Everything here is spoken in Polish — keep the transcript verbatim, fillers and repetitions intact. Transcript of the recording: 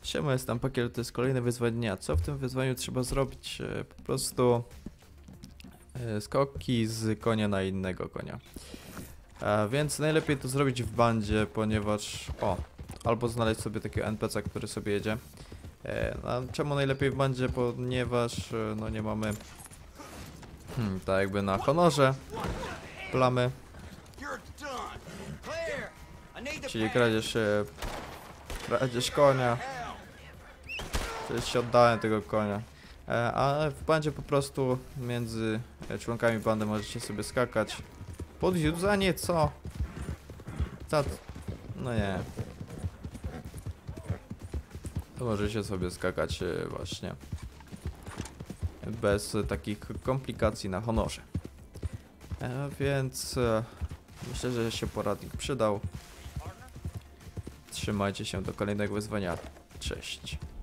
Siema, jest tam Pakiel, to jest kolejne wyzwanie dnia. Co w tym wyzwaniu trzeba zrobić? E, Po prostu e, skoki z konia na innego konia. E, Więc najlepiej to zrobić w bandzie, ponieważ... O, albo znaleźć sobie takiego en pe ce a, który sobie jedzie. E, A czemu najlepiej w bandzie? Ponieważ e, no nie mamy... Hmm, tak jakby na honorze plamy, czyli kradzież, e, kradzież konia. Przecież się oddałem tego konia. E, a w bandzie po prostu między e, członkami bandy możecie sobie skakać. Podjudzanie, co? Co? No nie. To możecie sobie skakać e, właśnie bez e, takich komplikacji na honorze. E, więc e, myślę, że się poradnik przydał. Trzymajcie się do kolejnego wyzwania. Cześć.